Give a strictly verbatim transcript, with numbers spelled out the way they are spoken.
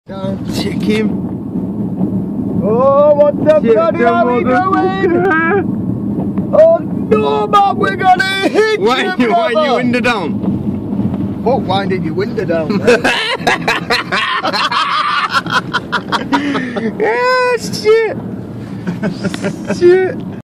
Don't check him. Oh, what the bloody are we doing? Oh no, man, we're gonna hit Why you, wind brother. your window down? Fuck winding your window down, man. Yeah, shit. Shit.